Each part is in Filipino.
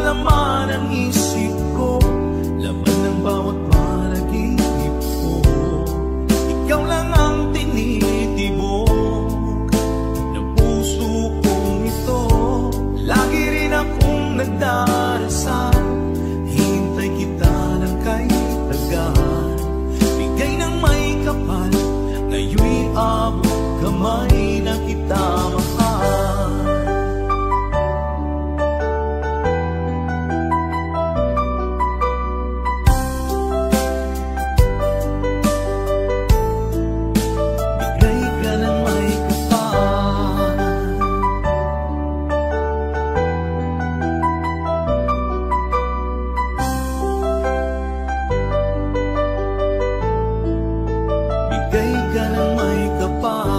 laman ang isip ko, laman ng bawat panaginip ko. Ikaw lang ang tinitibok ng puso kong ito. Lagi rin akong nagdarasal, hintay kita ng kay tagal. Bigay ng may kapal, ngayon'y abot kamay na kita mahal. Bigay ka ng may kapal, bigay ka ng may kapal.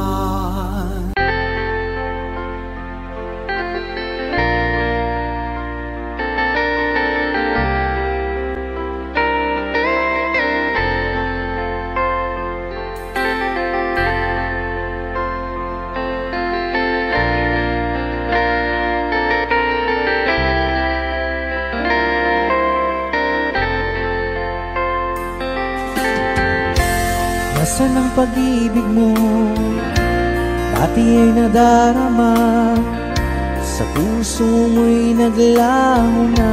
Nasaan ang pag-ibig mo? Dati ay nadarama, sa puso mo'y naglaho na.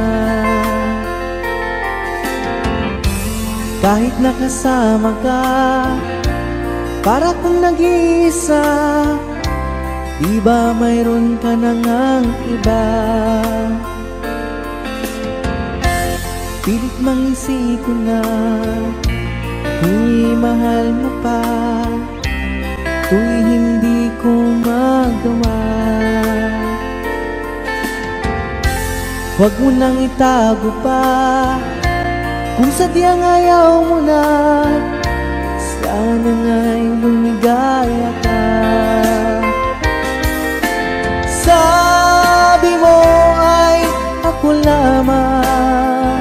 Kahit nakasama ka, para kung nag-iisa, di ba mayroon ka na ngang iba? Pilit mangisi ko na, tuw'y mahal mo pa, tuw'y hindi ko magawa. Huwag mo nang itago pa, kung sadyang ayaw mo na, sana nga'y lumigaya ka. Sabi mo ay ako lamang,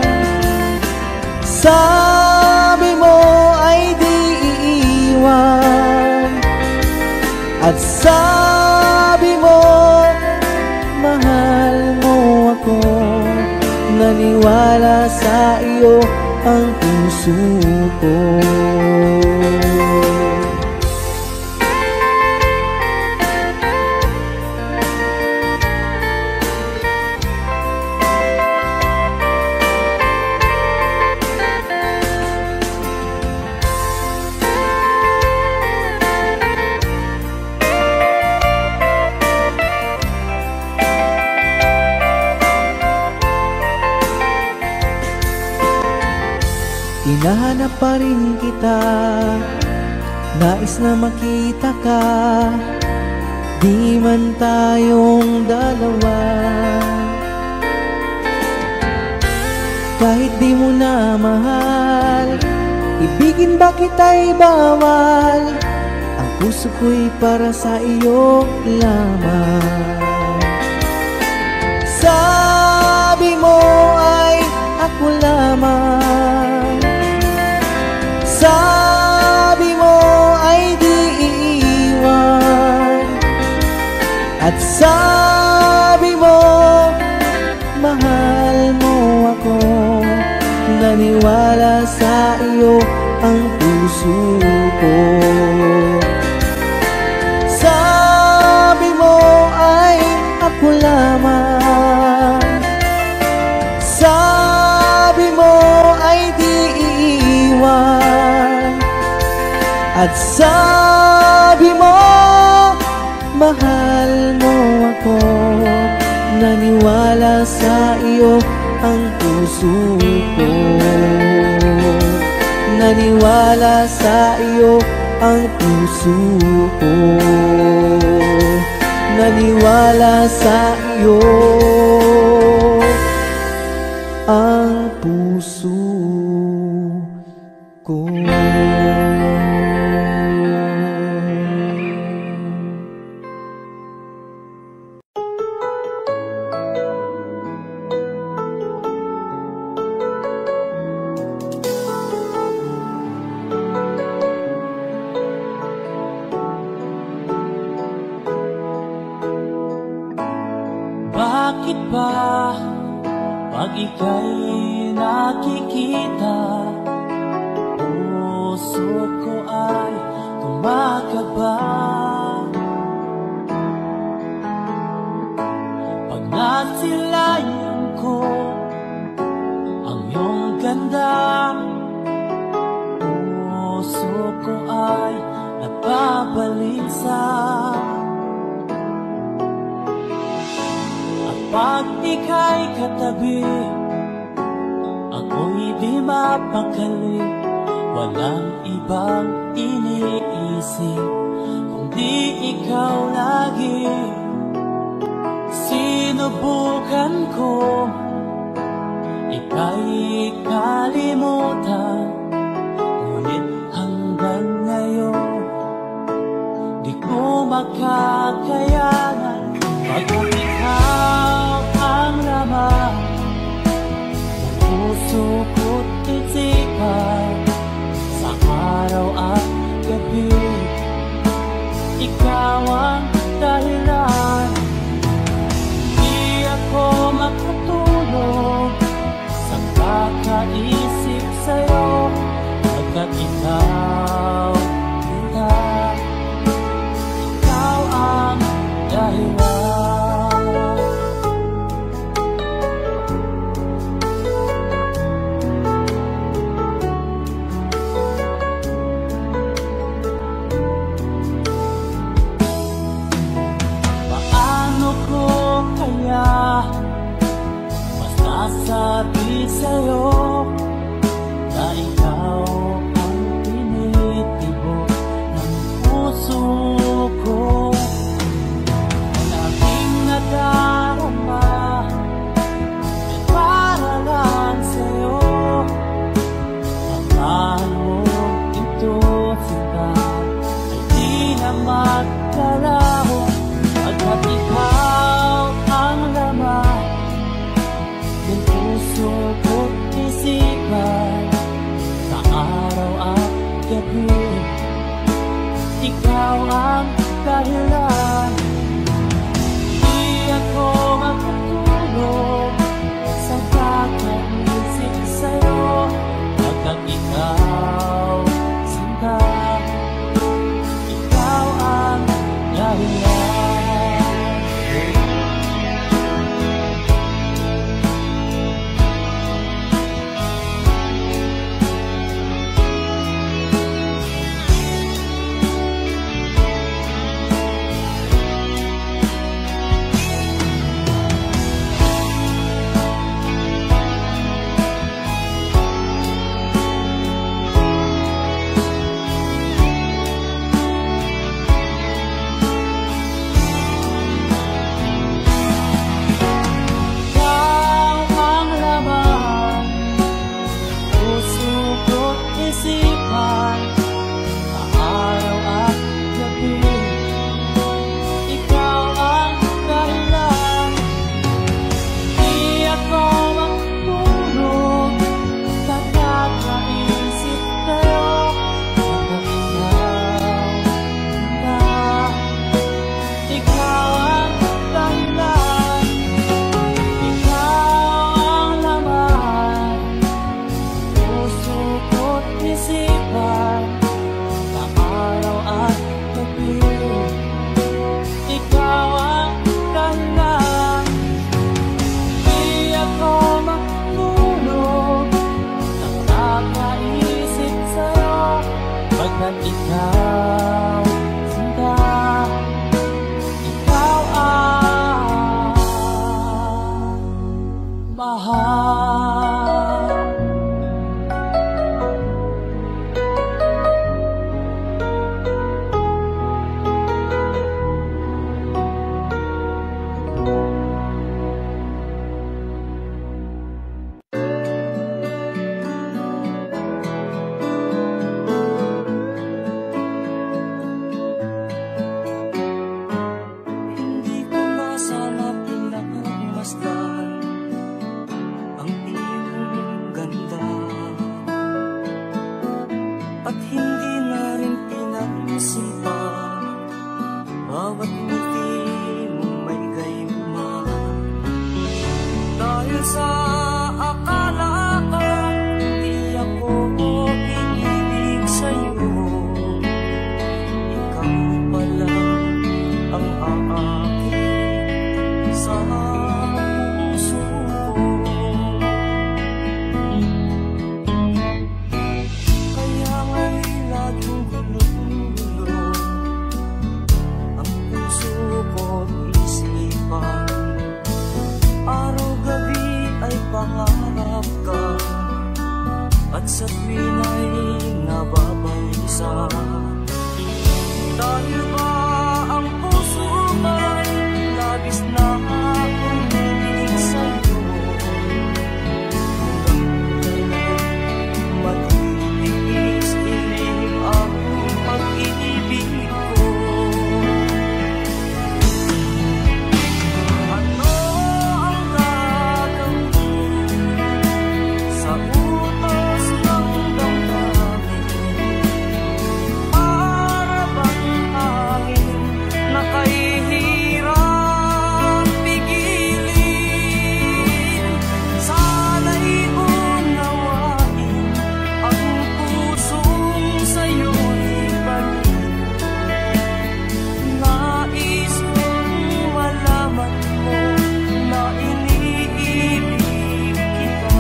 sabi mo ay di iiwan, at sabi mo mahal mo ako. Naniwala sa iyo ang puso ko. Hinahanap pa rin kita, nais na makita ka, di man tayong dalawa. Kahit di mo na mahal, ibigin ba kita'y bawal? Ang puso ko'y para sa iyo lamang. Sabi mo ay ako lamang, sabi mo ay di iiwan, at sabi mo mahal mo ako. Naniwala sa iyo ang puso ko. Sabi mo ay ako lamang, sabi mo ay di iiwan, at sabi mo mahal mo ako. Naniwala sa iyo ang puso ko. Naniwala sa iyo ang puso ko. Naniwala sa iyo ang puso ko. Bakit ba Pag ika'y nakikita, puso ko ay kumakaba. Pag nasilayan ko ang iyong ganda, puso ko ay napabalisa. At pag ika'y katabi, ako'y di mapakali. Walang ibang iniisip kundi ikaw lagi. Sinubukan ko ika'y kalimutan, ngunit hanggang ngayon di ko makakayanan. Pagkat ikaw ang laman ng puso ko't isipan, sa araw at gabi ikaw ang dahilan. Di ako makatulog sa kakaisip sa'yo, pagkat ikaw, ikaw ang dahilan. Masasabi sa'yo na ikaw ang tinitibok ng puso ko. Ang aking nadarama ay para lang sa'yo. Ang mahal mo ito, sinta, ay di na magkalaho. Pagkat ikaw ang laman ng puso ko't isipan, sa araw at gabi ikaw ang dahilan. Di ako makatulog sa kakaisip sa'yo, pagkat ikaw, sinta, ikaw ang dahilan. sa tuwinga'y nababalisa. Dahil ba ang puso ko'y labis na umiibig sa'yo? Matitiis ilim ang pag-ibig ko. Ano ang gagawin sa utos ng damdamin? Para bang hangin na kahihirap pigilin? Sana'y unawain ang pusong sa'yo'y balik. Nais kong malaman mo na iniibig kita.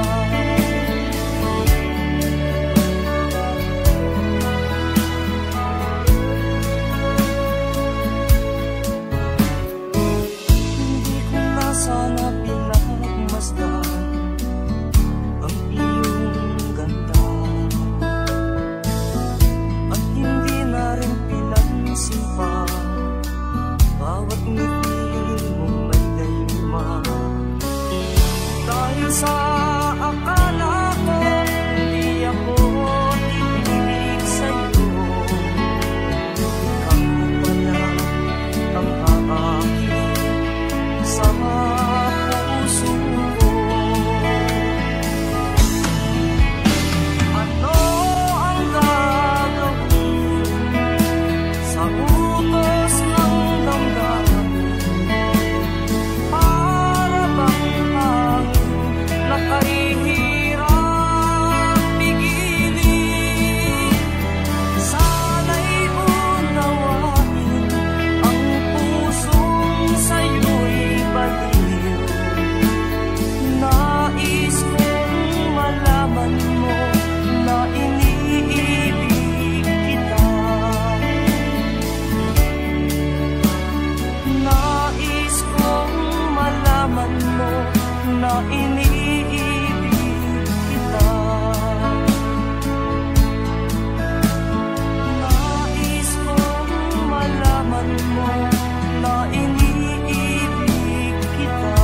Hindi ko na sana pinagmasdan ang iyong ganda, at hindi na rin pinansin pa bawat ngiti mong may dayuma. Dahil sa akala ko hindi ako ibig sa'yo, ikaw pala ang aakit sa puso ko. Ano ang gagawin sa utos ng damdamin? Para bang hangin na kahihirap pigilin? Sana'y unawain ang pusong sa'yo'y baliw. Nais kong malaman mo na iniibig kita. Nais kong malaman mo na iniibig kita. Nais kong malaman mo na iniibig kita.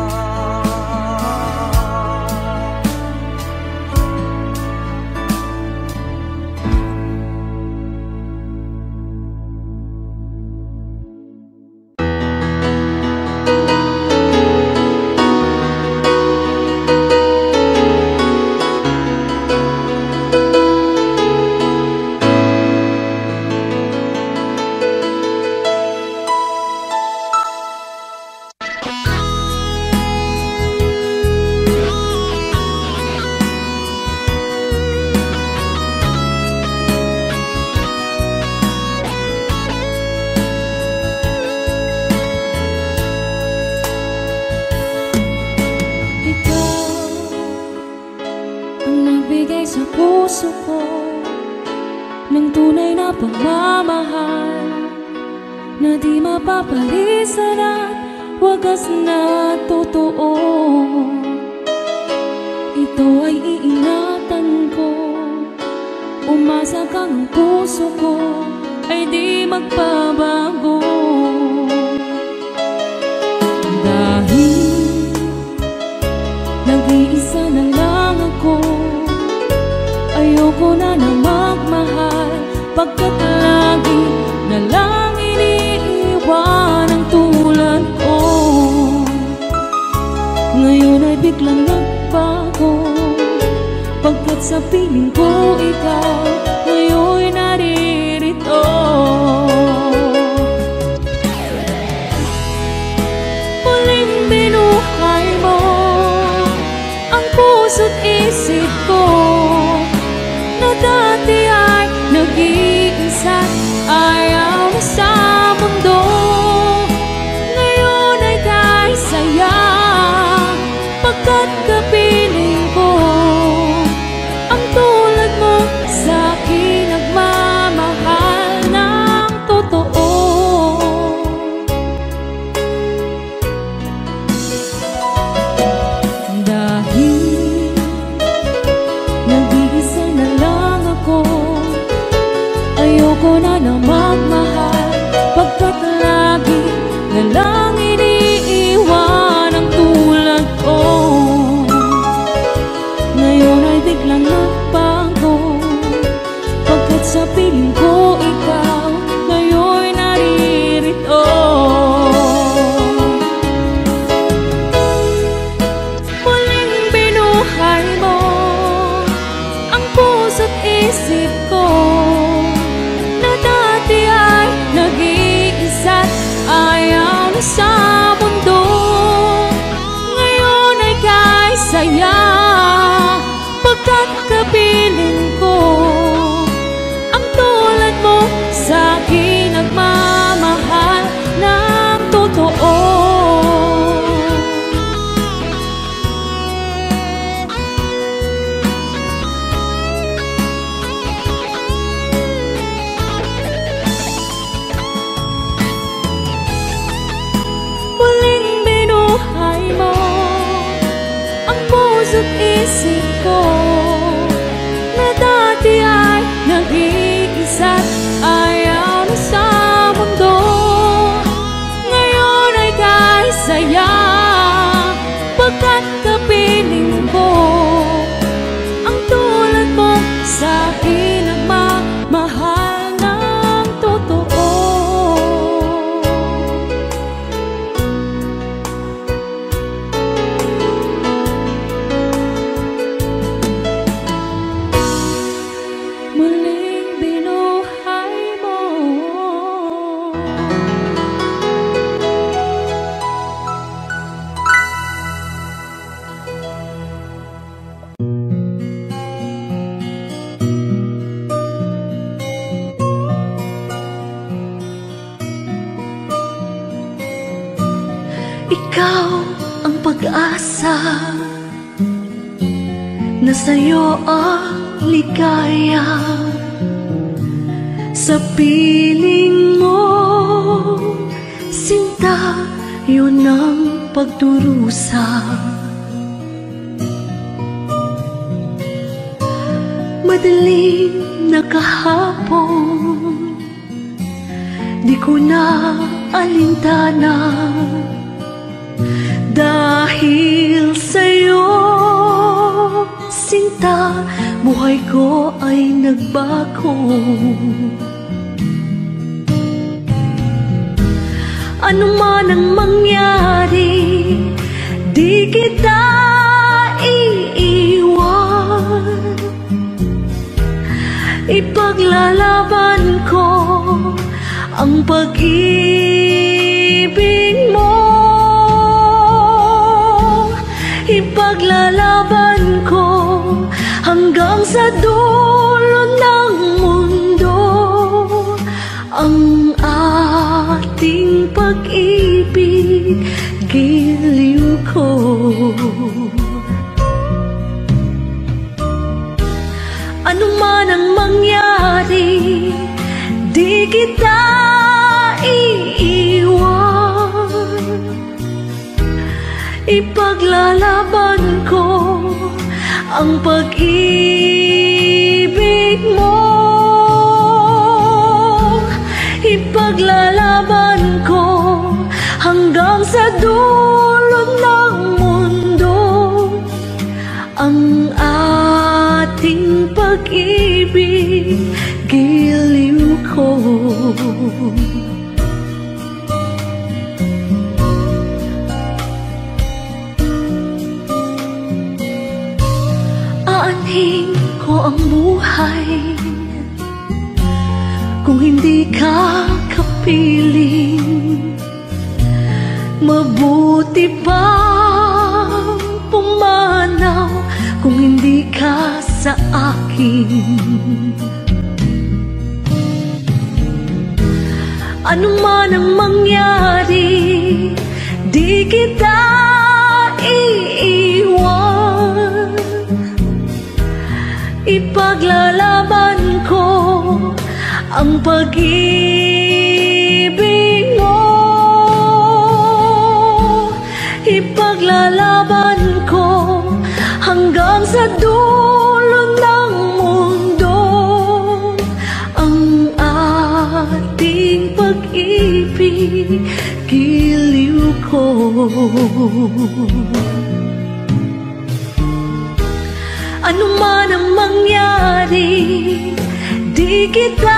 Ikaw ang nagbigay sa puso ko ng tunay na pagmamahal na di mapapalisan at wagas na totoo. Ito ay iingatan ko, umasa kang puso ko ay di magbabago. Dahil nag-iisa na lang ako, ayoko na na magmahal, pagkat lagi na lang iniiwan ang tulad ko. Ngayon ay biglang nagbago, pagkat sa piling ko ikaw ngayon naririto. Muling binuhay mo ang puso't isip ko, na dati ay nag-iisa't ayaw na sa mundo. Ngayon ay kahit saya, pagkat kapiling ko ang tulad mo sa'kin nagmamahal ng totoo. Dahil nag na lang magmahal, pagkat lagi na lang iniiwan ang tulad ko. Ngayon ay biglang nagbago, pagkat sa piling ko ikaw ngayon naririto. Muling binuhay mo ang puso't isip ko, na dati ay nag-iisa't ayaw na sa mundo. Ngayon ay kay saya, pagkat kapiling ko ang tulad mo sa akin nagmamahal ng totoo. Muling binuhay mo ang puso't isip ko, na dati ay nag-iisa't ayaw na sa mundo. Ngayon ay kay saya, pagkat kapiling ko ang tulad mo sa akin nagmamahal ng totoo. Muling binuhay mo. Ikaw ang pag-asa, na sa'yo ang ligaya. Sa piling mo, sinta, yun ang pagdurusa. Madaling na kahapon, di ko na alintana, dahil sa'yo, sinta, buhay ko ay nagbago. Ano man ang mangyari, di kita iiwan. Ipaglalaban ko ang pag-ibig mo. Ipaglalaban ko hanggang sa dulo ng mundo ang ating pag-ibig, giliw ko. Ano man ang mangyari, di kita iiwan. Ipaglalaban ko ang pag-ibig mo. Ipaglalaban ko hanggang sa dulo ng mundo ang ating pag-ibig, giliw ko. Aanhin ko ang buhay kung hindi ka kapiling. Mabuti pa pumanaw kung hindi ka sa akin. Ano man ang mangyari, di kita iiwan. Ipaglalaban ko ang pag-ibig mo. Ipaglalaban ko hanggang sa dulo ng mundo ang Ano man ang mangyari, di kita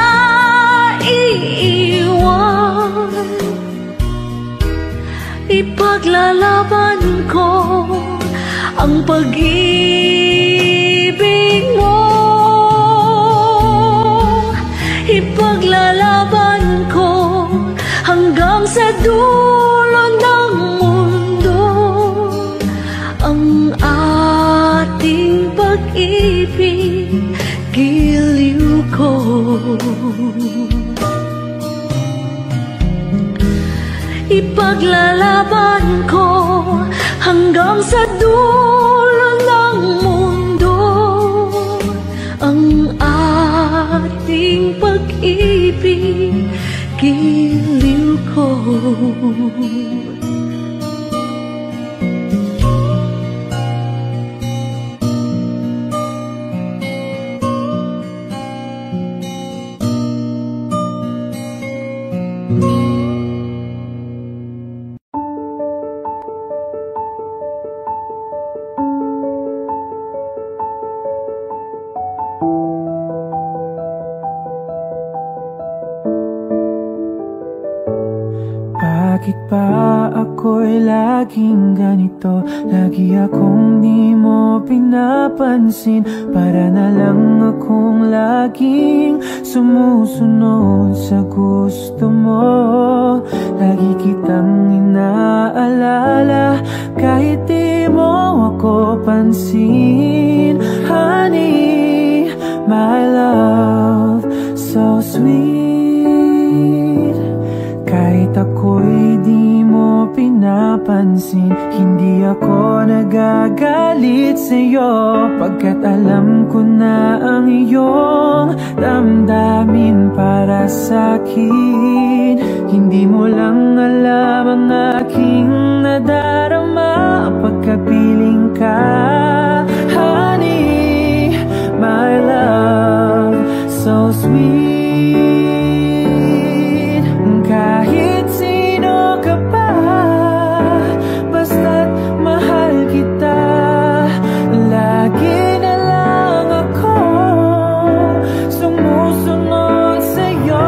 iiwan. Ipaglalaban ko ang pag-ibig mo. Ipaglalaban ko hanggang sa dulo ng mundo ang ating pag-ibig, giliw ko. Ipaglalaban ko hanggang sa dulo ng mundo ang ating pag-ibig, giliw ko. Bakit ba ako'y laging ganito? Lagi akong di mo pinapansin. Para na lang akong laging sumusunod sa gusto mo. Lagi kitang inaalala kahit di mo ako pansin. Honey, my love, so sweet. Kahit ako'y di mo pinapansin, hindi ako nagagalit sa'yo, pagkat alam ko na ang iyong damdamin para sa'kin. Hindi mo lang alam ang aking nadarama pagkapiling ka. Honey, my love, so sweet. Kahit sino ka pa, basta't mahal kita. Lagi na lang ako sumusunod sa'yo.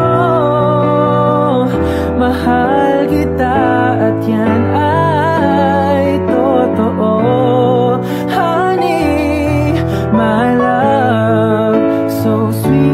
Mahal kita at yan ay totoo. Honey, my love, so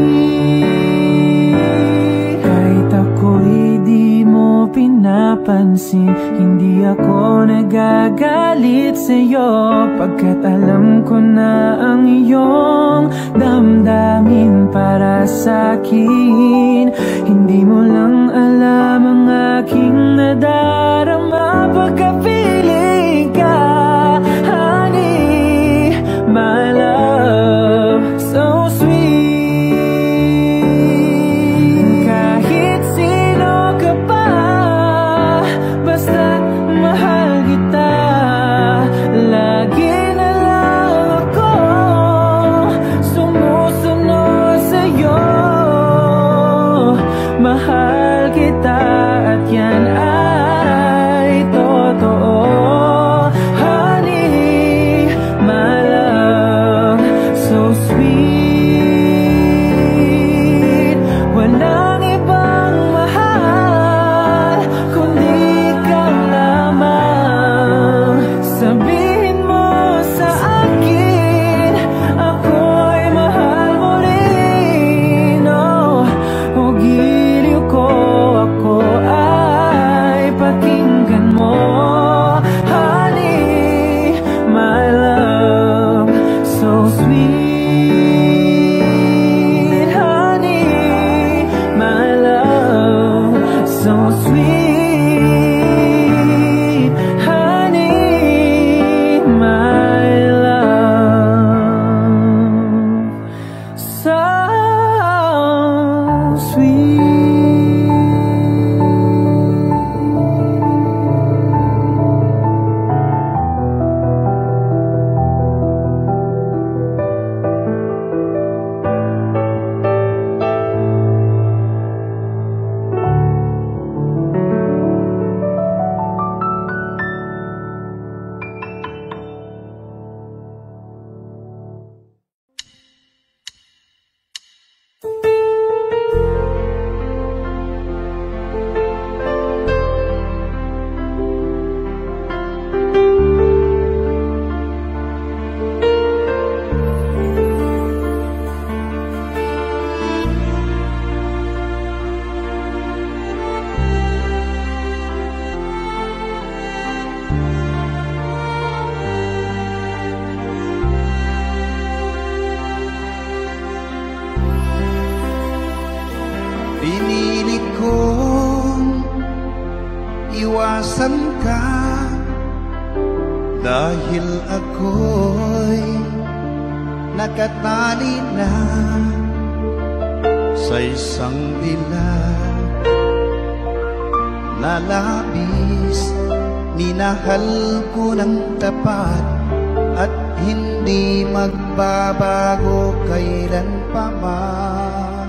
sweet. Kahit ako'y di mo pinapansin, hindi ako nagagalit sa'yo, pagkat alam ko na ang iyong damdamin para sa'kin. Hindi mo lang alam ang aking nadarama pagkapiling ka. Honey, my love, so sweet. Kahit sino ka pa, basta't mahal kita. Lagi na lang ako sumusunod sa'yo. Mahal Dahil ako'y nakatali na sa isang dilag, lalabis, minahal ko ng tapat at hindi magbabago kailan pa man.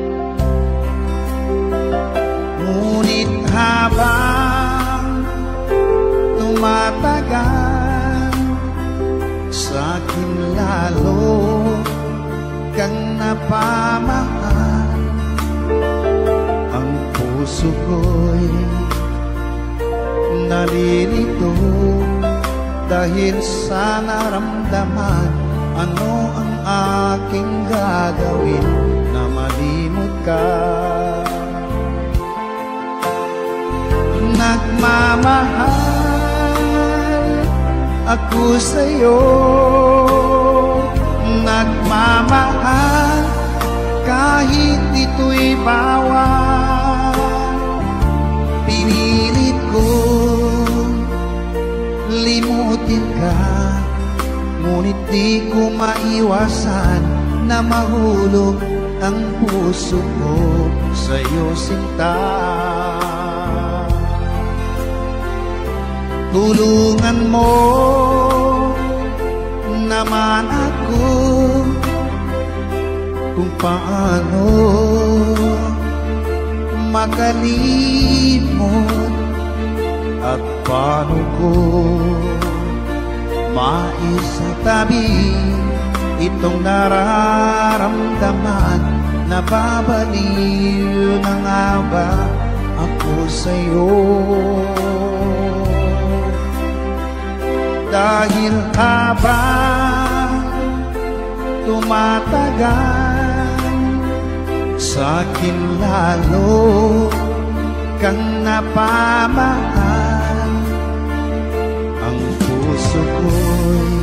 Ngunit habang tumatagal, sa'kin lalo kang napamahal. Ang puso ko'y nalilito dahil sa naramdaman. Ano ang aking gagawin na malimot ka? Nagmamahal ako sa'yo, nagmamahal kahit ito'y bawal. Pinilit ko limutin ka, ngunit di ko maiwasan na mahulog ang puso ko sa'yo, sinta. Tulungan mo naman ako kung paano makalimot at paano ko maisatabi itong nararamdaman. Nababaliw na nga ba ako sa'yo? Dahil habang tumatagal, sa'kin lalo kang napamahal. Ang puso ko'y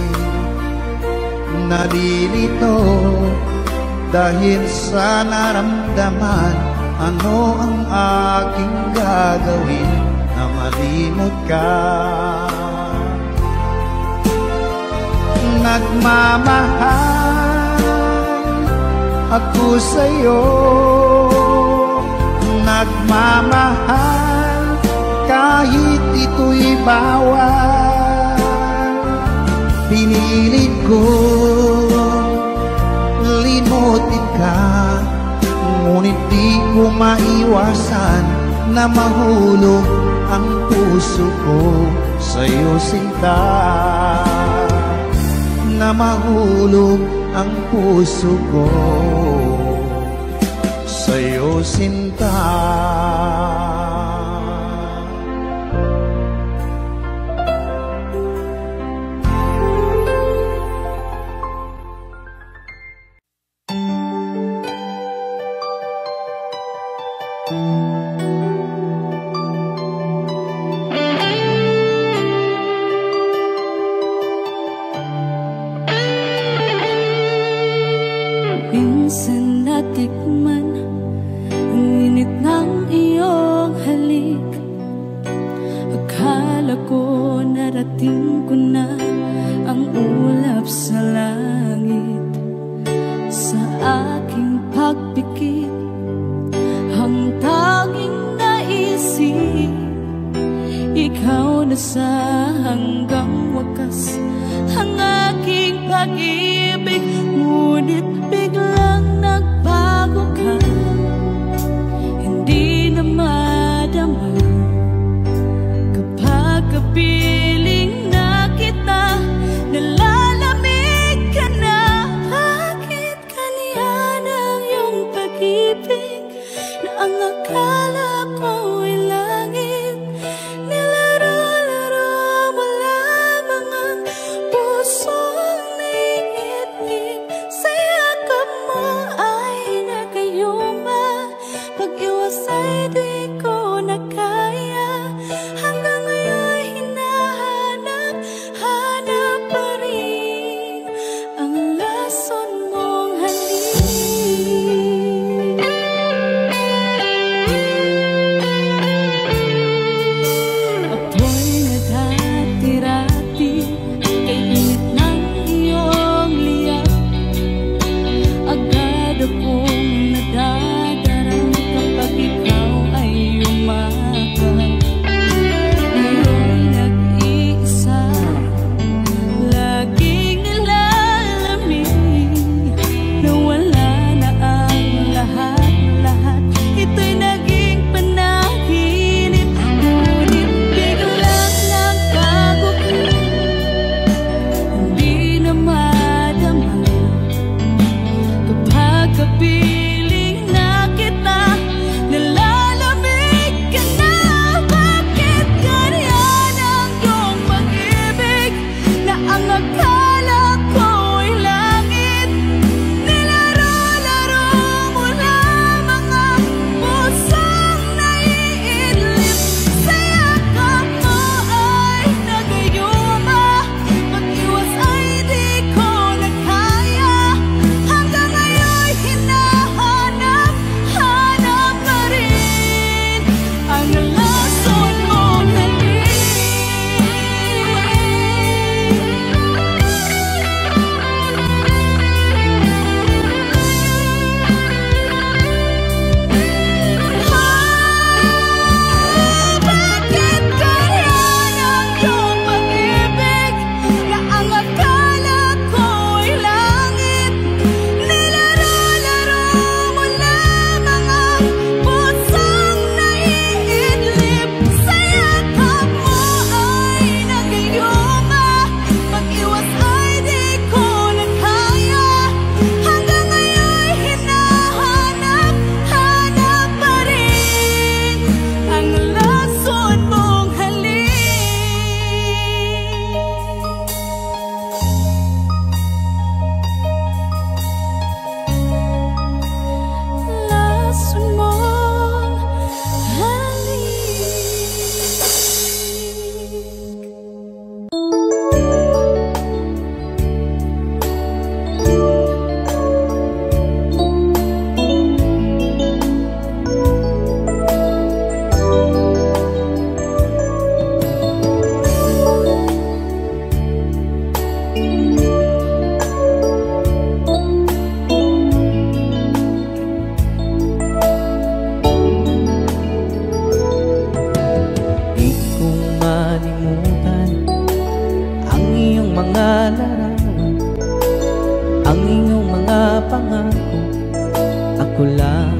nalilito dahil sa naramdaman. Ano ang aking gagawin na malimot ka? Nagmamahal ako sa'yo, nagmamahal kahit ito'y bawal. Pinilit ko limutin ka, ngunit di ko maiwasan na mahulog ang puso ko sa'yo, sinta. Na mahulog ang puso ko sa'yo, sinta. Minsan natikman ang init ng iyong halik. Akala ko narating ko na ang ulap sa langit. Sa aking pagpikit, ang tanging naisip, ikaw na sa hanggang wakas ang aking pag-ibig. Ngunit biglang nagbago ka, hindi na madama kapag kapiling na kita. Nalalamig ka na, bakit kaniyan ang iyong pag-ibig na ang akala ko'y langit? Nilaro-laro mo lamang ang pusong naiinip. pangako, ako lang.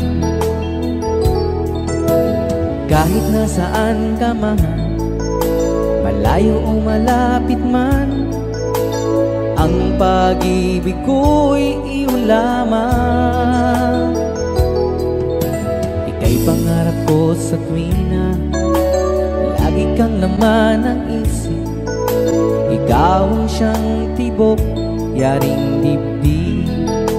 Kahit nasaan ka man, malayo o malapit man, ang pag-ibig ko'y iyo lamang. Ika'y pangarap ko sa tuwina, lagi kang laman ng isip. Ikaw ang siyang tibok, yaring dibdib.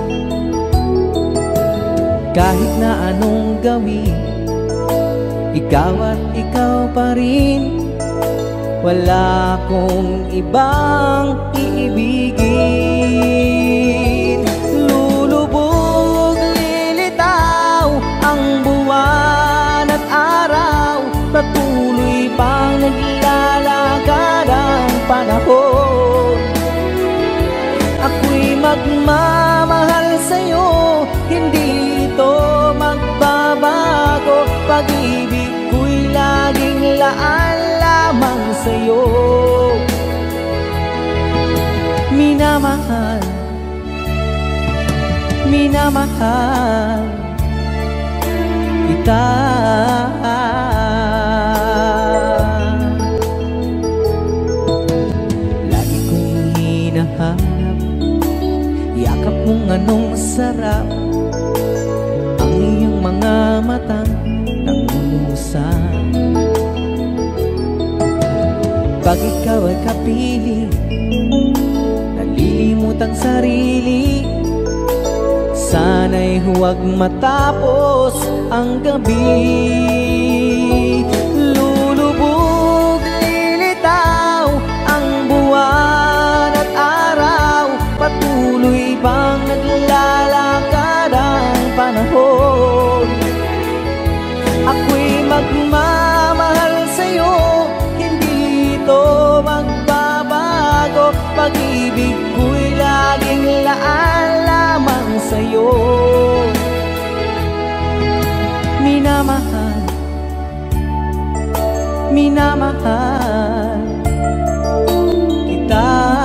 Kahit na anong gawin, ikaw at ikaw pa rin. Wala akong ibang iibigin. Lulubog, lilitaw ang buwan at araw, patuloy pang naglalakad ang panahon. Ako'y magmamahal sa'yo, hindi ito magbabago. Pag-ibig ko'y laging laan lamang sa'yo. Minamahal, minamahal kita. Lagi kong hinahanap, yakap mong anong sarap, ang iyong mga matang nangungusap. Pag ikaw ay kapili, nalilimot ang sarili. Sana'y huwag matapos ang gabi. Lulubog, lilitaw ang buwan at araw, patuloy bang naglalakad ang panahon. Ako'y magmamahal sa'yo, hindi ito magbabago. Pag-ibig ko'y laging laan lamang sa'yo. Minamahal, minamahal kita.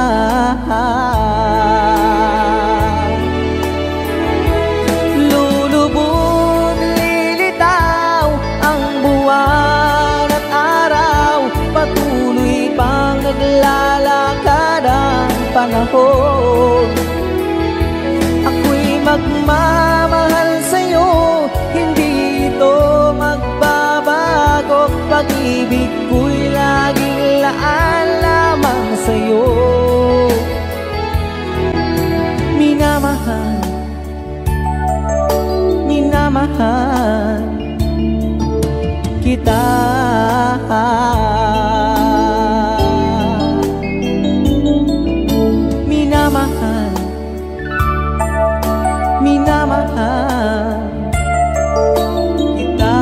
Lulubog, lilitaw ang buwan at araw, patuloy pang naglalakad ang panahon. Ako'y magmamahal sa'yo, hindi ito magbabago. Pag-ibig ko'y laging laan lamang sa'yo. Minamahal, minamahal kita. Minamahal, minamahal kita.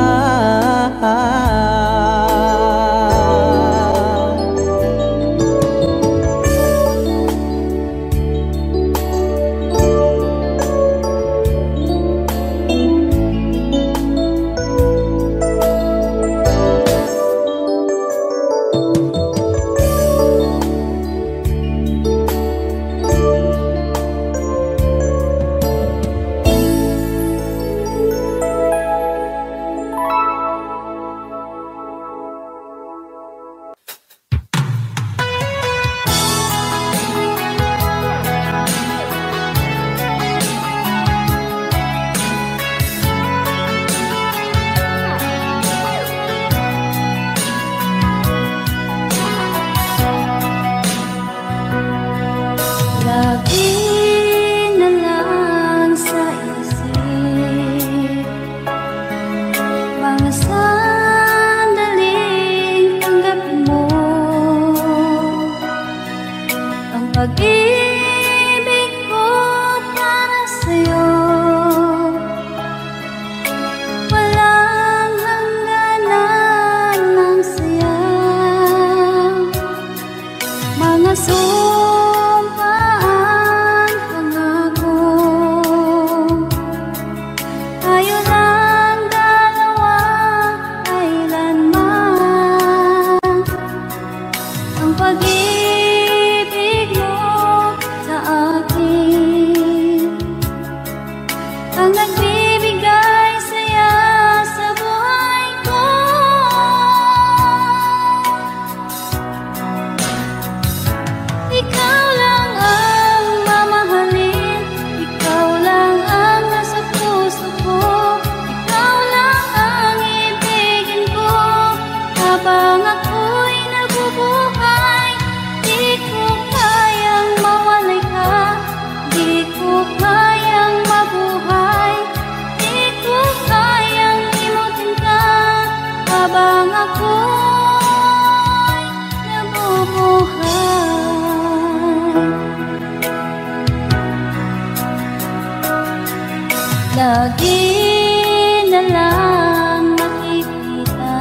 lagi na lang makikita,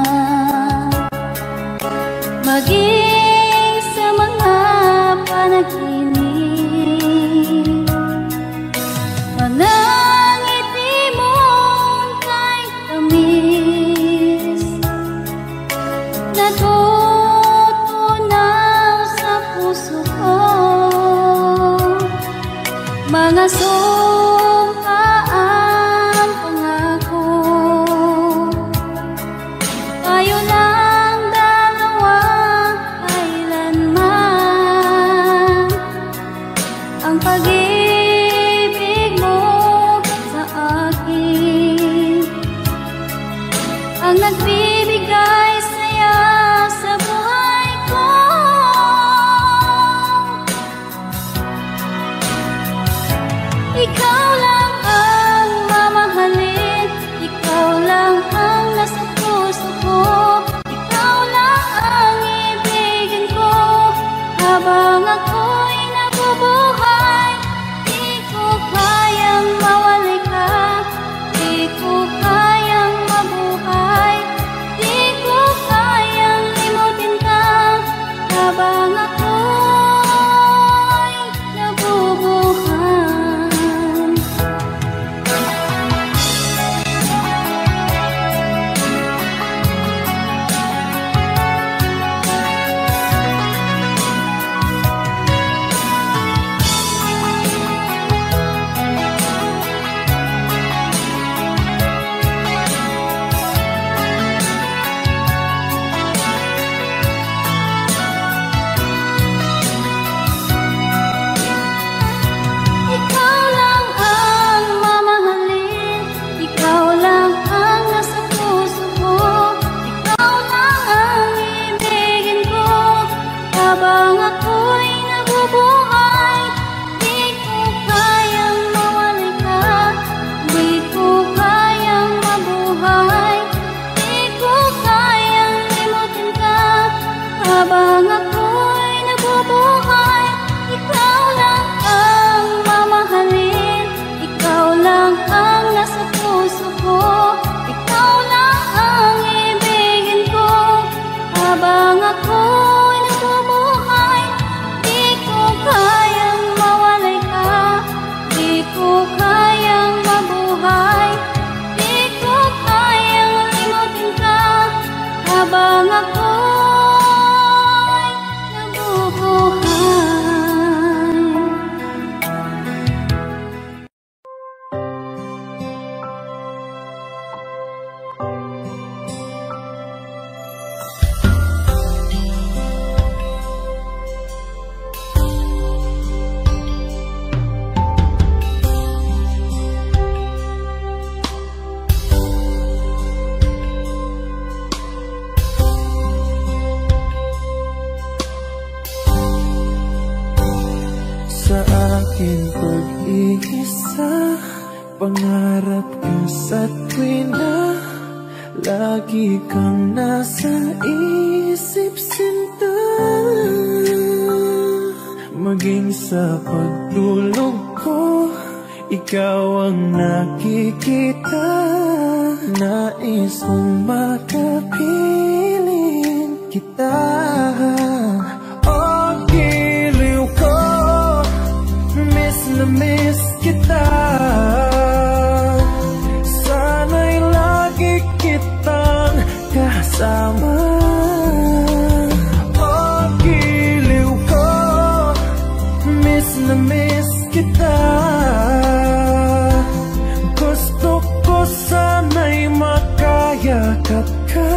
maging sa mga panaginip. Mga ngiti mo'y kay tamis, natutunaw sa puso ko. Mga sumpaan pangako, tayo lang dalawa kailanman. Ang pag-ibig mo sa akin ang nagbibigay saya sa buhay ko. Ikaw lang ang mamahalin, ikaw lang ang nasa puso ko, ikaw lang ang ibigin ko habang ako'y nabubuhay. Di ko kayang mawalay ka, di ko kayang mabuhay, di ko kayang limutin ka habang ako'y nabubuhay. Ikaw lang ang mamahalin, ikaw lang ang nasa puso ko, ikaw lang ang ibigin ko habang ako'y nabubuhay. Di ko kayang mawalay ka, di ko kayang mabuhay, di ko kayang limutin ka habang ako'y nabubuhay. Ikaw lang ang mamahalin, ikaw lang ang nasa puso ko, ikaw lang ang ibigin ko habang ako'y nabubuhay. Di ko kayang mawalay ka, di ko kayang mabuhay, di ko kayang limutin ka habang ako'y nabubuhay. Sa akin pag-iisa, pangarap ka sa tuwina, lagi kang nasa isip sinta. Maging sa pagtulog ko, ikaw ang nakikita. Nais mong makapiling kita. Oh, giliw ko, miss na miss kita. Sana'y lagi kitang kasama. Oh, giliw ko, miss na miss kita. Gusto ko sana'y makayakap ka.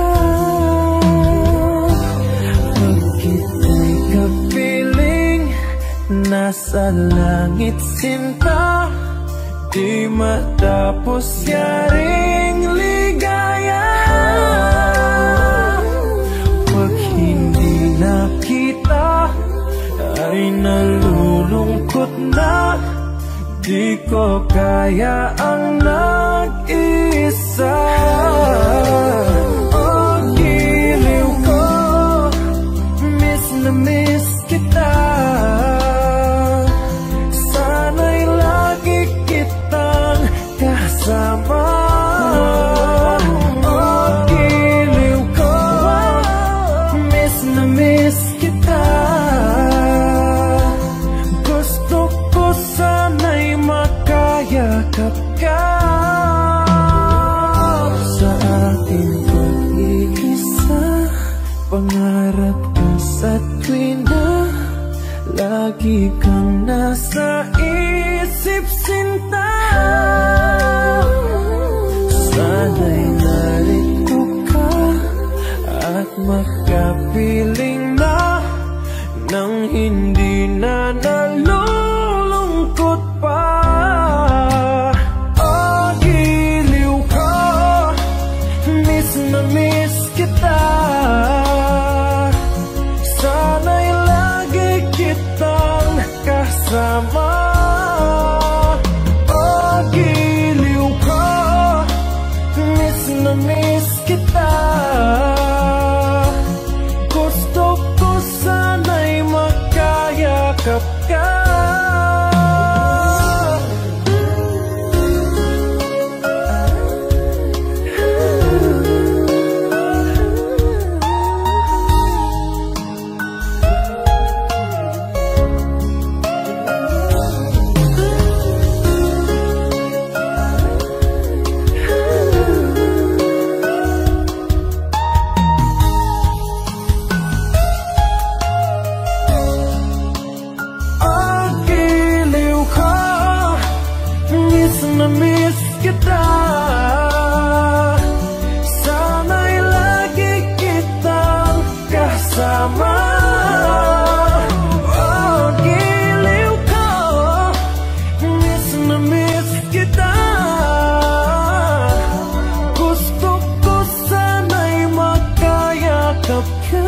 Pag kita'y kapiling, nasa langit sinta, di matapos yaring ligaya. Pag hindi nakita, ay nalulungkot na. Di ko kaya ang nag-isa. Oh, giliw ko, miss na miss kita. Sana'y lagi kitang sa isip sinta. Sana'y narito ka at makapiling na nang hindi na nalulungkot pa. Oh, giliw ko, miss na miss kita. Sana'y lagi kitang kasama. Oh, giliw ko, miss na miss kita. Gusto ko sana'y makayakap ka. Na-miss kita. Sana'y lagi kitang kasama. Oh, giliw ko, miss na miss kita. Gusto ko sana'y makayakap ka.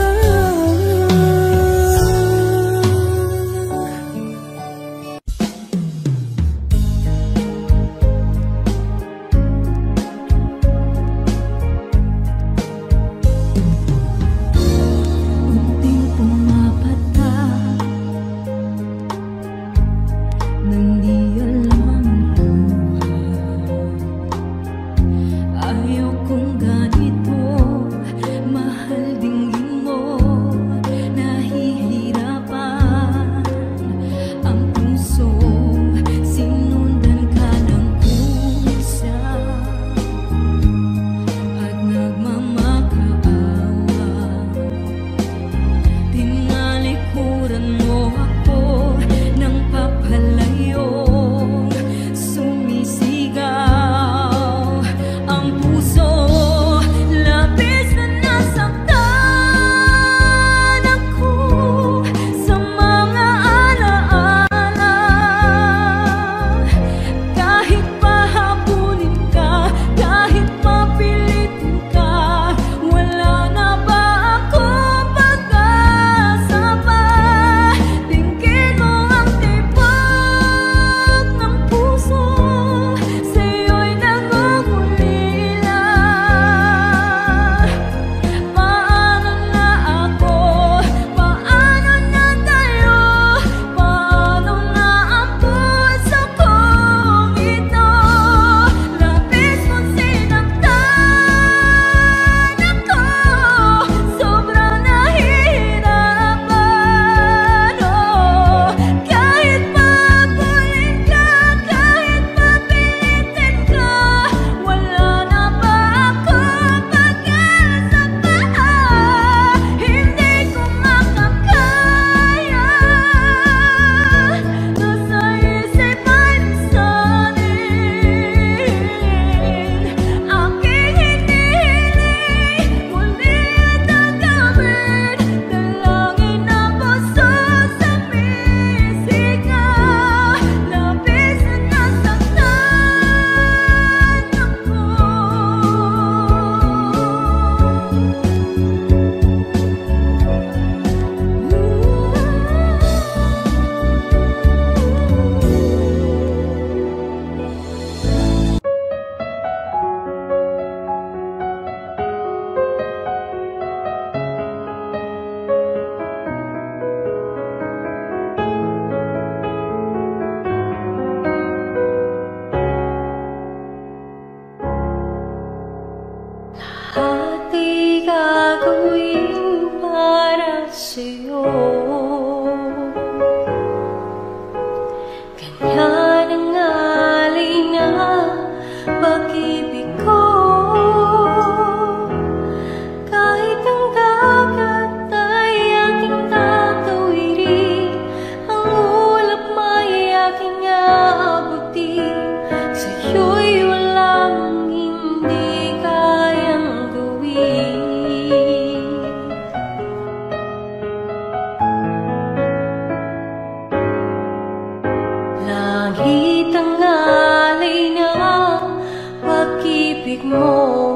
Langit ang alay na pag-ibig mo.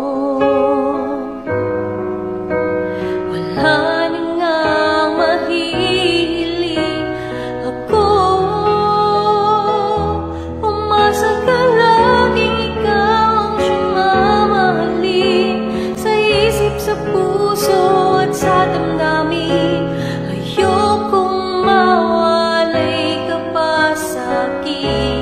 Wala na ngang mahihiling ako. Umasa ka laging ikaw ang siyang mamahalin. Sa isip, sa puso at sa damdamin, ayokong mawalay ka pa sa'kin.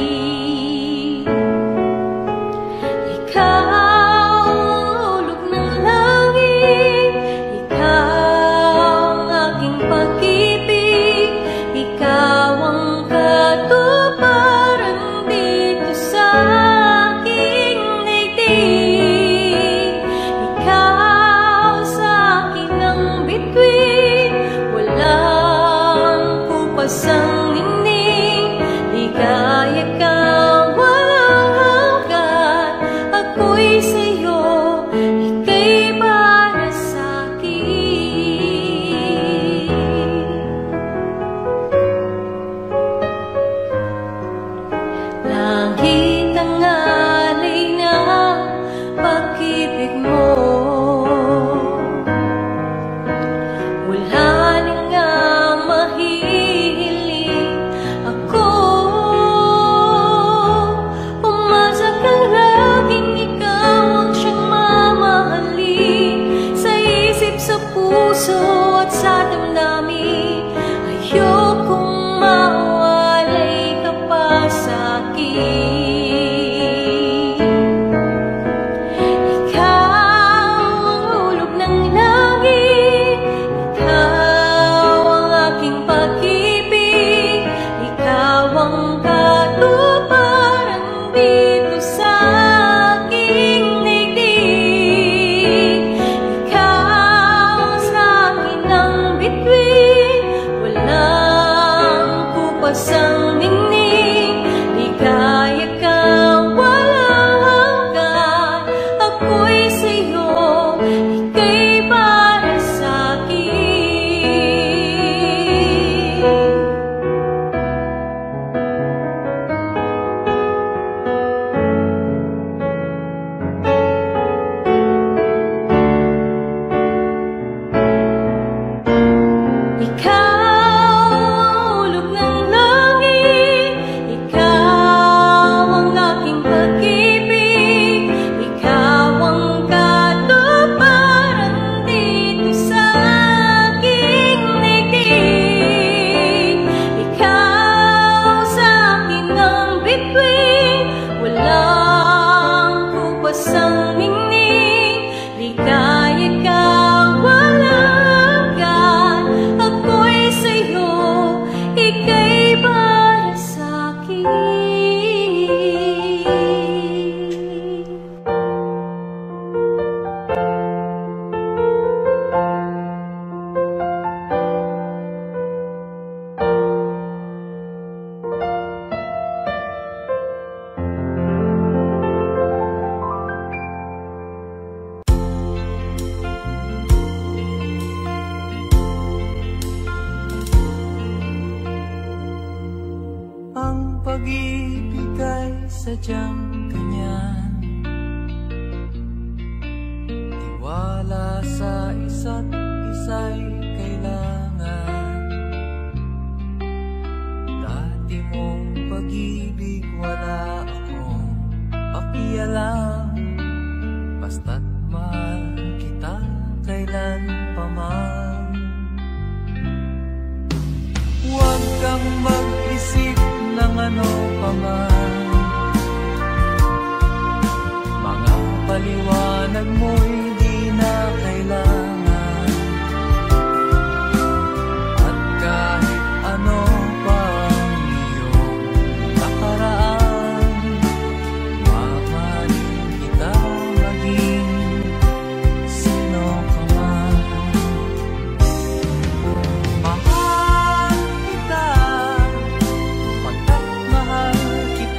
Pag-ibig ay sadyang ganyan, tiwala sa isa't isa'y kailangan. Dati mong pag-ibig wala akong pakialam, basta't mahal kita kailan pa man. Huwag kang mag-isip ng ano pa man, mga paliwanag mo'y di na kailangan. At kahit ano pa ang iyong nakaraan, mamahalin kita maging sino ka man. Mahal kita pagkat mahal kita.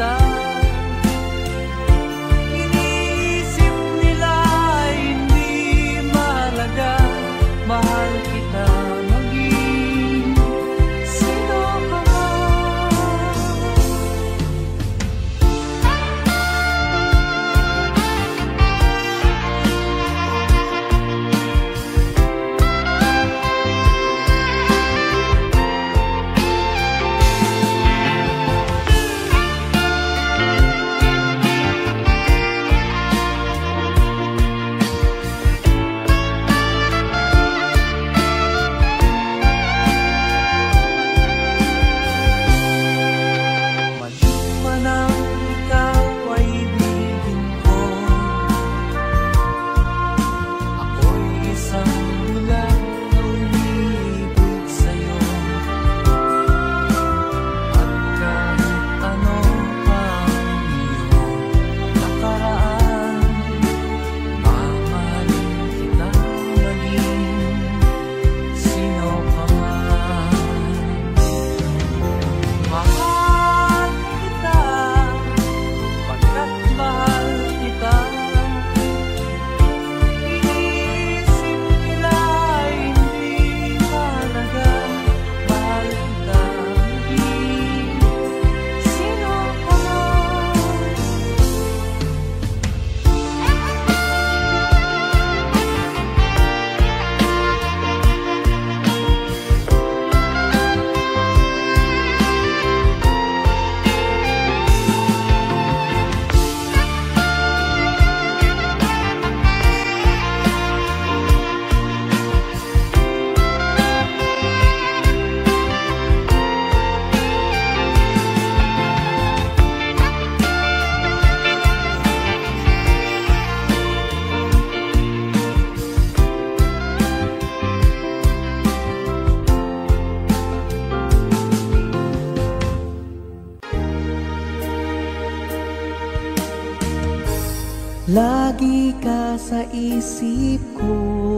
Lagi ka sa isip ko,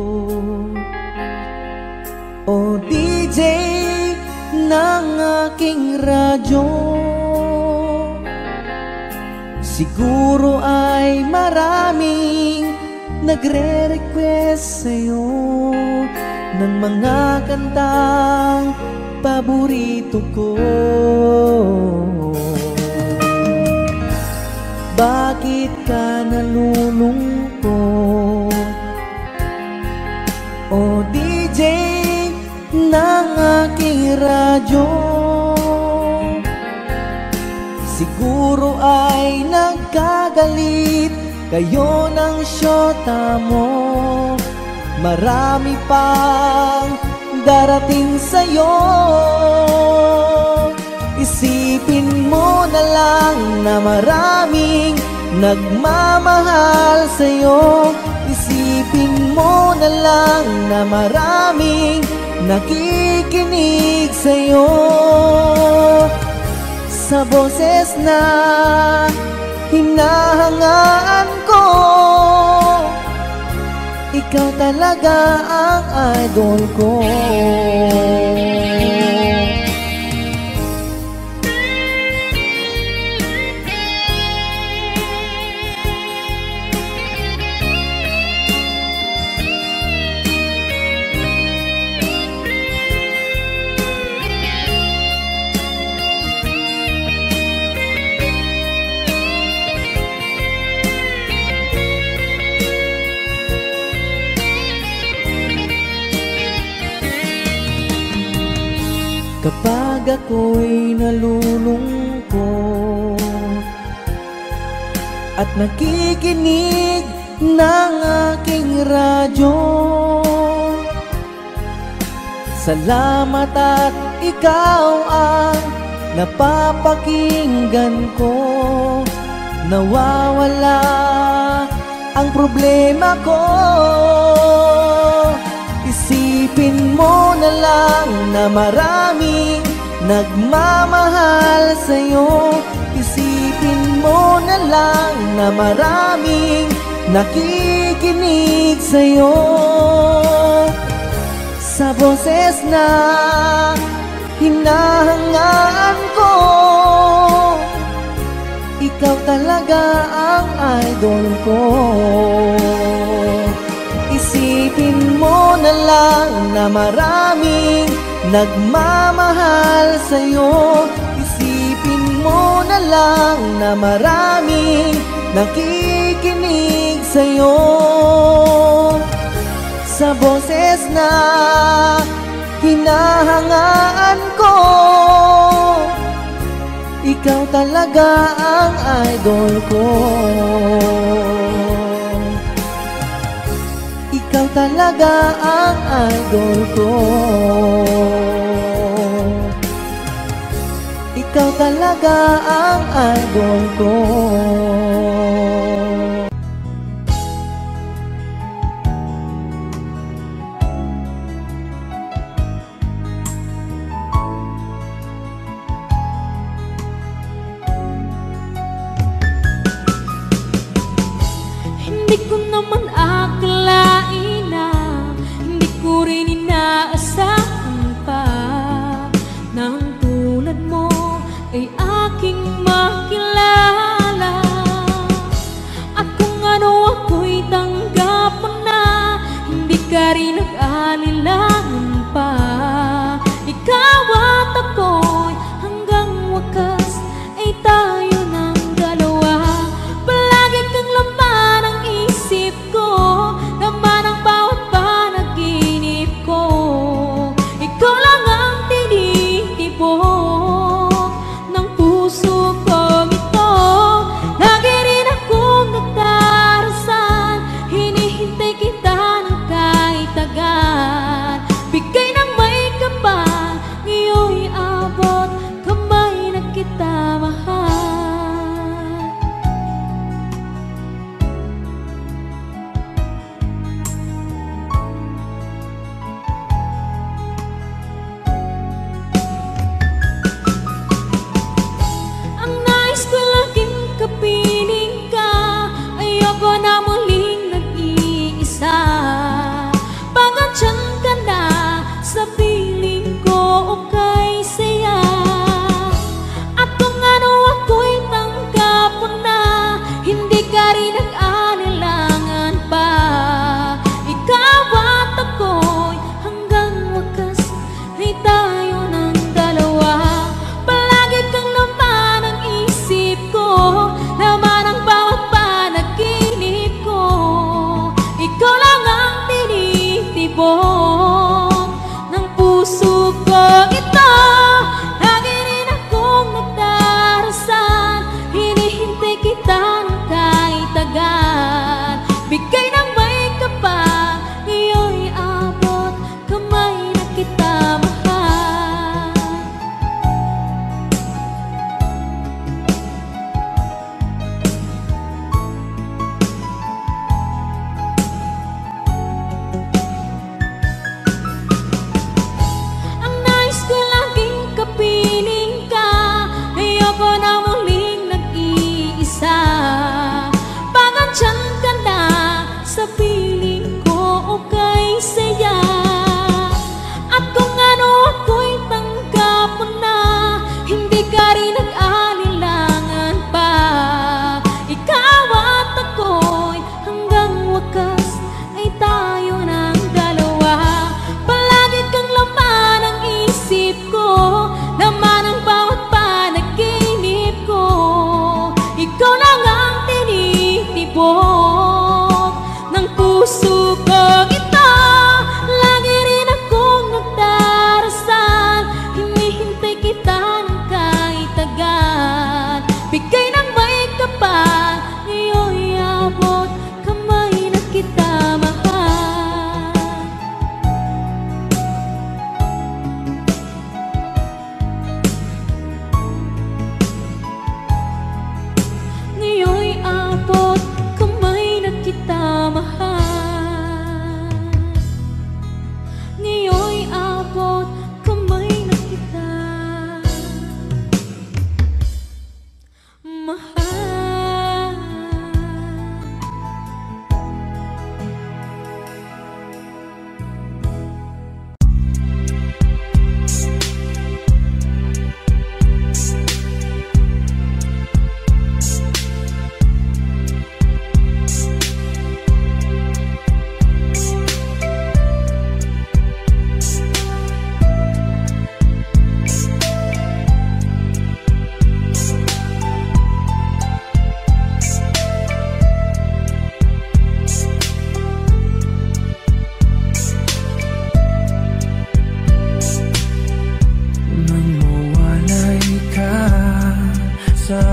o DJ ng aking radyo. Siguro ay maraming nagre-request sa'yo ng mga kantang paborito ko. Bakit ka nalulungkot, o DJ ng aking radyo? Siguro ay nagkagalit kayo ng syota mo. Marami pang darating sa'yo. Isipin mo na lang na maraming nagmamahal sa'yo. Isipin mo na lang na maraming nakikinig sa'yo. Sa boses na hinahangaan ko, ikaw talaga ang idol ko. Kapag ako'y nalulungkot at nakikinig ng aking radyo, salamat at ikaw ang napapakinggan ko. Nawawala ang problema ko. Isipin mo na lang na maraming nagmamahal sa'yo. Isipin mo na lang na maraming nakikinig sa'yo. Sa boses na hinahangaan ko, ikaw talaga ang idol ko. Isipin mo na lang na maraming nagmamahal sa'yo. Isipin mo na lang na maraming nakikinig sa'yo. Sa boses na hinahangaan ko, ikaw talaga ang idol ko. Ikaw talaga ang idol ko. Ikaw talaga ang idol ko. Hindi ko naman akalain na, hindi ko rin inaasahan pa na ang tulad mo ay aking makilala. At kung ano ako'y tanggap mo na, hindi ka rin nag-alilangan pa. Ikaw at ako'y hanggang wakas ay tayo ng dalawa. Palagi kang laman ng isip ko, laman ng bawat panaginip ko. Ikaw lang ang tinitibok ng puso kong ito. Lagi rin akong nagdarasal, hinihintay kita ng kahit tagal.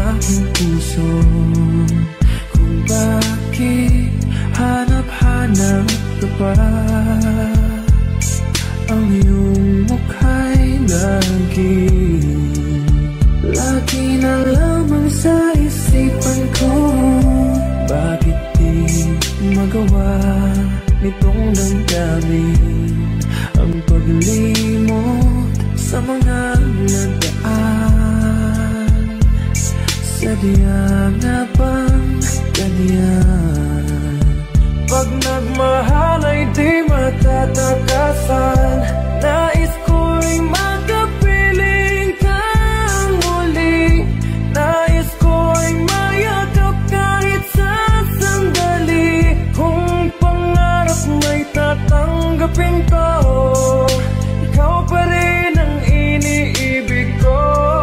aking puso kung bakit hanap-hanap ka pa. Ang iyong mukha'y lagi na lamang sa isipan ko. Bakit di magawa nitong damdamin ang paglimot sa mga nagdaan? Sadyang nga bang ganyan? Pag nagmahal ay di matatakasan. Nais ko'y makapiling kang muli. Nais ko'y mayakap kahit sa sandali. Kung pangarap may tatanggapin ko, ikaw pa rin ang iniibig ko.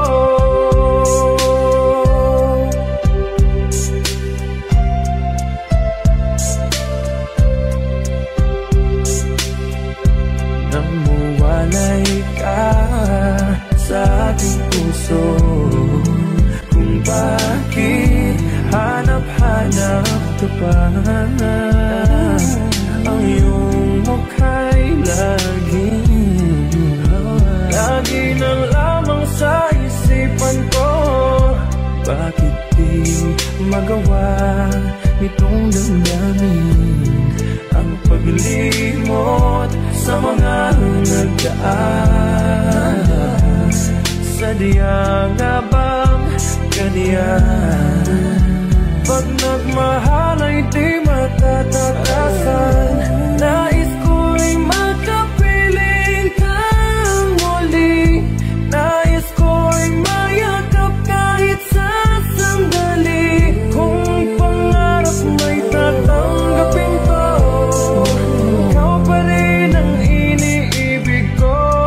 Namuwalay ka sa ating puso kung bakit hanap-hanap ka pa. Ang iyong mukha'y lagi na lamang sa isipan ko. Bakit di magawa nitong damdamin ang paglimot sa mga nagdaan? Sadyang nga bang ganyan? Pag nagmahal ay di matatakasan. Nais ko'y makapiling kang muli. Nais ko'y mayakap kahit sa sandali. Kung pangarap may tatanggapin ko, ikaw pa rin ang iniibig ko.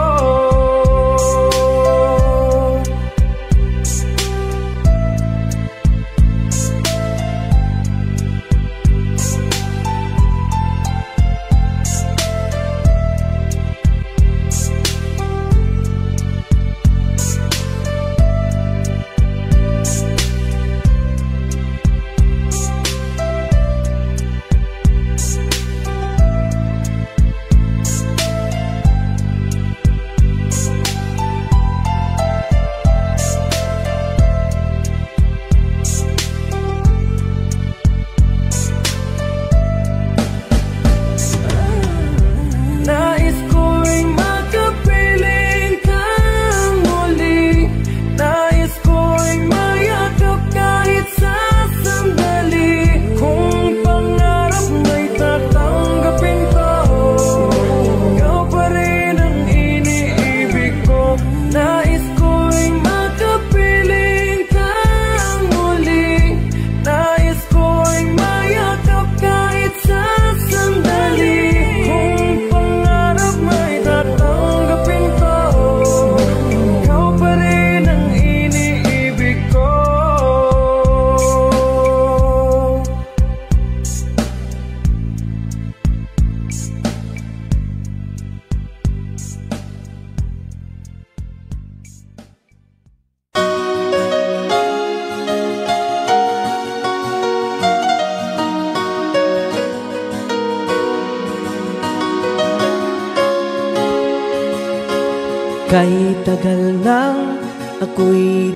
Kay tagal nang ako'y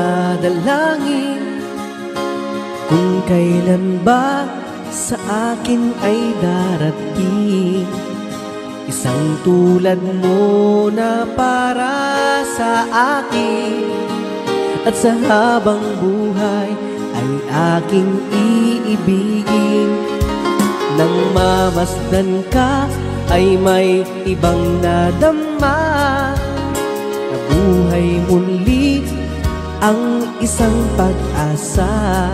dumadalangin kung kailan ba sa akin ay darating isang tulad mo na para sa akin. At sa habang buhay ay aking iibigin. Nang mamasdan ka ay may ibang nadama. Nabuhay muli ang isang pag-asa.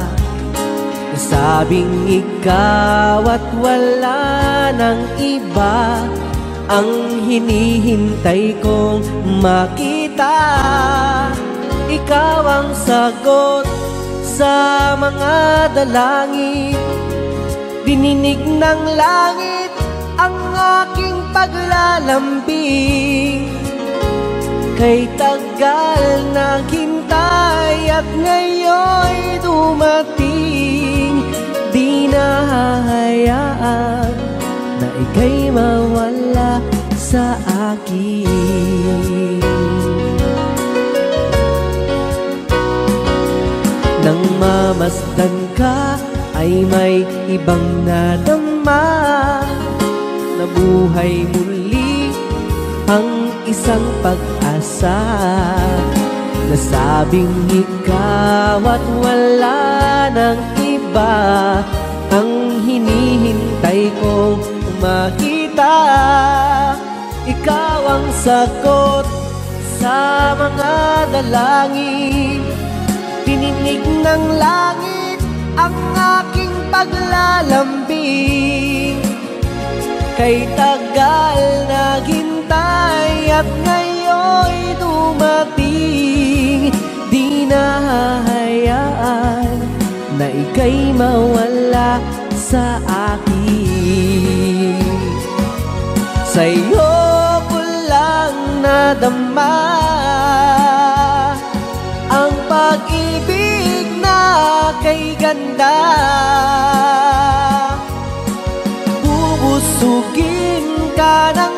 Nasabing ikaw at wala nang iba ang hinihintay kong makita. Ikaw ang sagot sa mga dalangin. Dininig ng langit ang aking paglalambing. Kay tagal naghintay at ngayon'y dumating, di na hahayaan na ika'y mawala sa akin. Nang mamasdan ka ay may ibang nadama, nabuhay muli ang isang pag-asa. Nasabing ikaw at wala ng iba ang hinihintay kong makita. Ikaw ang sagot sa mga dalangin, tininig ng langit ang aking paglalambing. Kay tagal naghintay at ngayon'y dumating, di na hahayaan na ika'y mawala sa akin. Sa'yo ko lang nadama ang pag-ibig na kay ganda. Busugin ka ng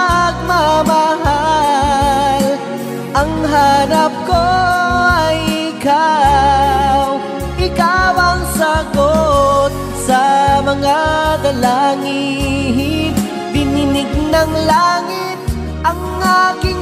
pagmamahal, ang hanap ko ay ikaw. Ikaw ang sagot sa mga dalangin, dininig ng langit ang aking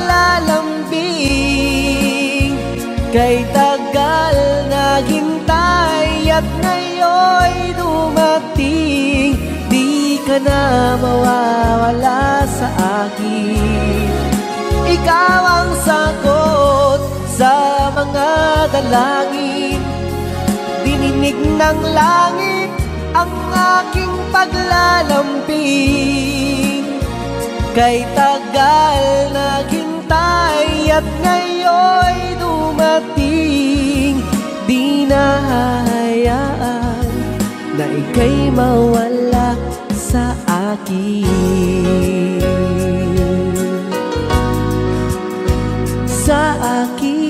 paglalambing. Kay tagal naghintay at ngayon'y dumating, di ka na mawawala sa akin. Ikaw ang sagot sa mga dalangin, dininig ng langit ang aking paglalambing. Kay tagal naghintay at ngayon'y dumating, di na hahayaan na ika'y mawala sa akin. Sa akin.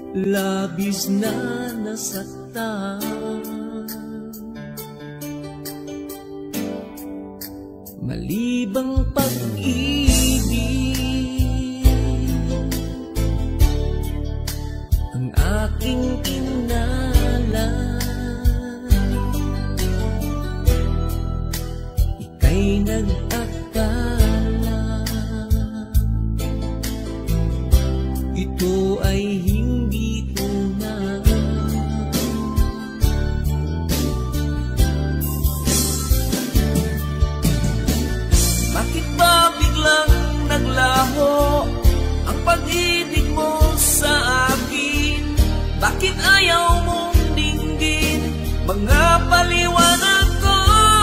labis na nasaktan. Malibang pag-ibig ang aking kinala, ika'y nag-akala ito ay hindi tunay. Bakit ba biglang naglaho ang pag-ibig mo sa akin? Bakit ayaw mong dinggin mga paliwanag ko?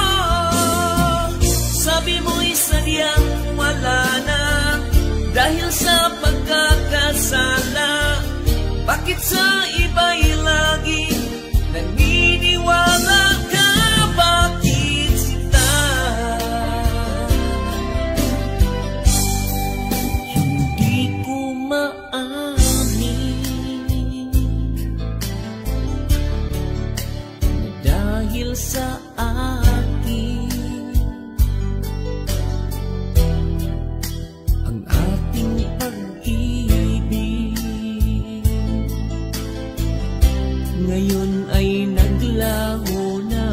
Sabi mo'y sadyang wala na dahil sa pagkakasala. Bakit sa iba'y lagi naniniwala ka? Bakit sita hindi ko maamin dahil sa akin ang ating pag-ibig ngayon ay naglaho na.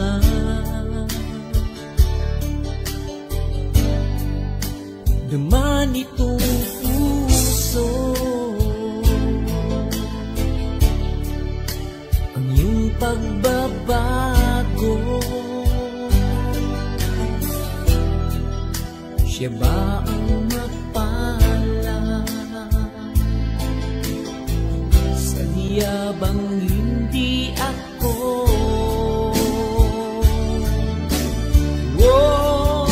Naman itong puso ang iyong pagbabago. Siya ba ang mapala? Sadya bang hindi ako? Whoa!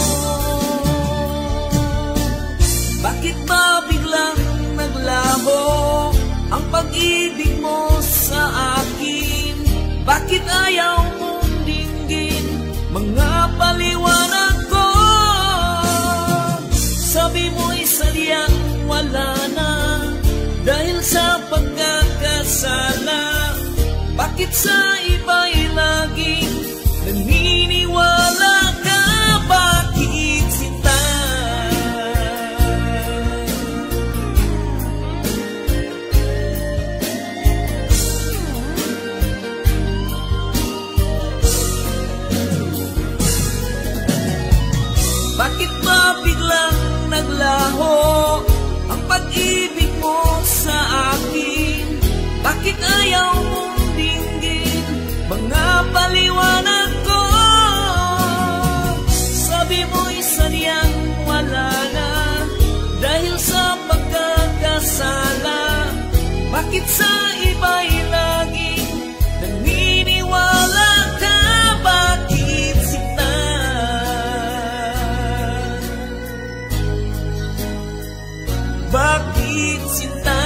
Bakit ba biglang naglaho ang pag-ibig mo sa akin? Bakit ayaw mong dinggin mga paliwanag ko? Sabi mo'y sadyang wala na dahil sa pagkakasala. Bakit sa iba'y laging naniniwala ka? Bakit sinta? Bakit ba biglang naglaho ang pag-ibig mo sa akin? Bakit ayaw mong dinggin mga paliwanag ko? Sabi mo'y sadyang wala na dahil sa pagkakasala. Bakit sa iba'y laging naniniwala ka? Bakit sinta? Bakit sinta?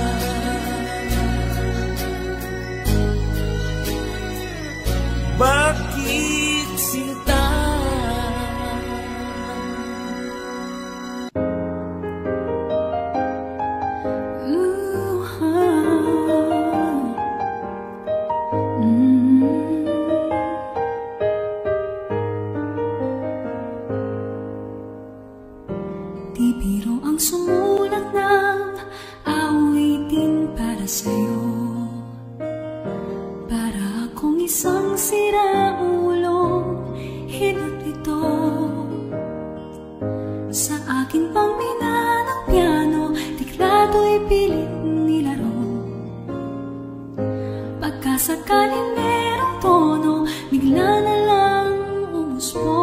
Bakit sinta? Di biro ang sumulat ng awitin para sa'yo, para akong isang siraulong hinatito sa akin pang mina ng piano, tiklato'y pilit nilaro. Pagkasakaling merong tono, bigla na lang umusbong.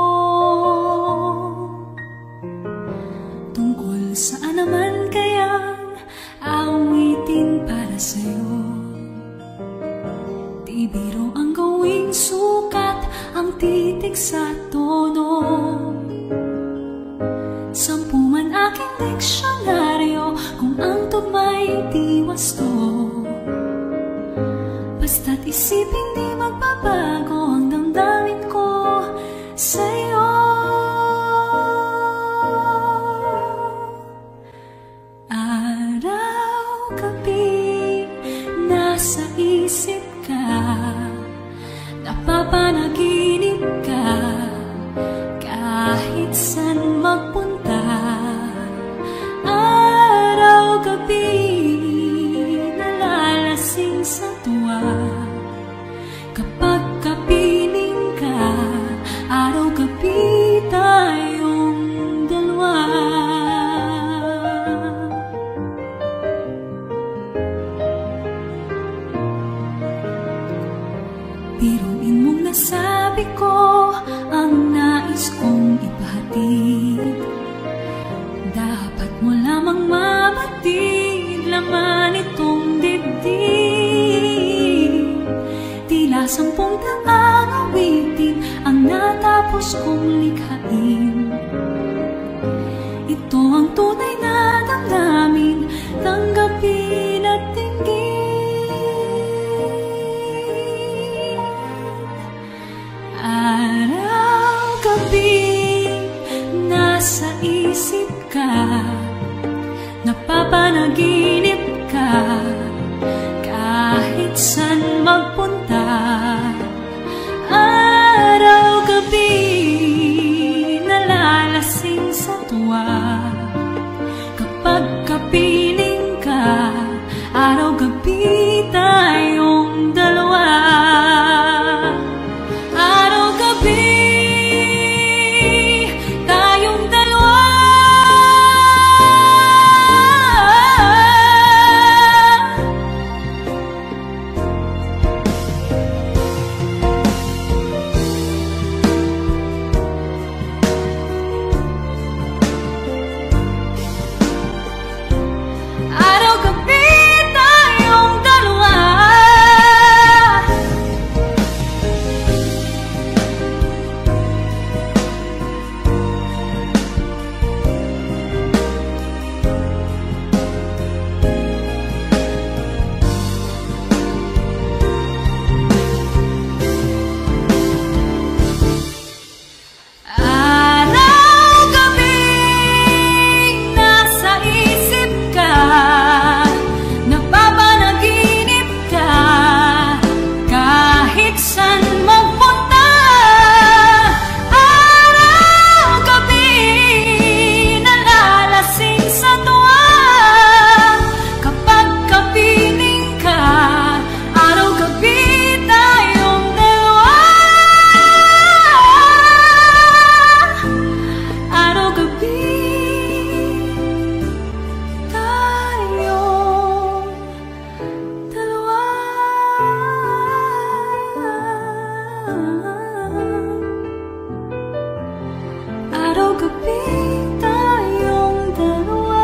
Tungkol saan naman kayang awitin para sa'yo? Di biro ang gawing sukat, ang titik sa tono. 10 man aking diksyonaryo kung ang tugma'y di wasto. Basta't isipin di magbabago ang damdamin ko sa'yo. Araw, gabi, nasa isip ka, napapanaginip ka, kahit saan magpunta, araw-gabi nalalasing sa tuwa. Kapag kapiling ka, araw-gabi tayong dalawa. Biruin mong nasabi ko ang nais kong ipahatid. Dapat mo lamang mabatid laman itong dibdib. Tila 10 daang awitin ang natapos kong likhain. Ito ang tunay na damdamin, tanggapin at tingin. Araw-gabi nasa isip ka, napapanaginip ka, kahit saan magpunta. Araw-gabi nalalasing sa tuwa. Kapag kapiling ka, araw-gabi tayong dalawa. Araw-gabi tayong dalawa. Araw-gabi tayong dalawa. Araw-gabi nasa isip ka, napapanaginip ka, kahit saan magpunta. Araw-gabi nalalasing sa tuwa. Kapag kapiling ka, araw-gabi tayong dalawa. Araw-gabi tayong dalawa. Araw-gabi tayong dalawa.